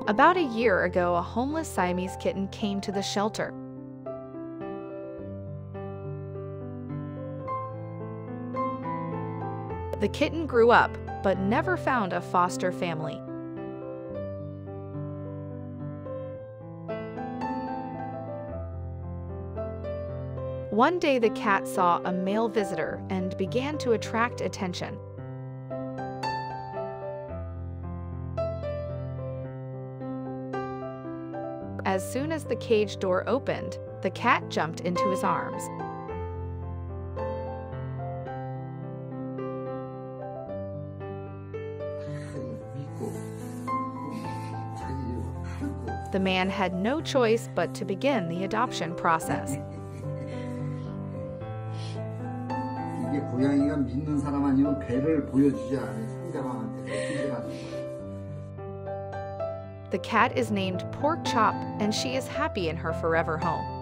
About a year ago, a homeless Siamese kitten came to the shelter. The kitten grew up, but never found a foster family. One day, the cat saw a male visitor and began to attract attention. As soon as the cage door opened, the cat jumped into his arms. The man had no choice but to begin the adoption process. 이게 고양이가 믿는 사람 아니면 배를 보여주지 않아요. 상대방한테. The cat is named Pork Chop, and she is happy in her forever home.